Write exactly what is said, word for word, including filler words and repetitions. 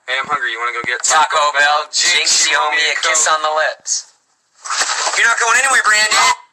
Hey, I'm hungry. You want to go get Taco Bell? Jinx, you owe me a kiss on the lips. You're not going anywhere, Brandon.